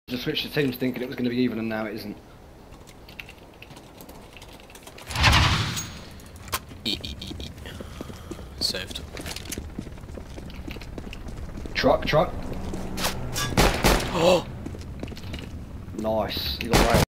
Just switched the teams thinking it was going to be even and now it isn't. Saved. Truck. Oh! Nice. You got right.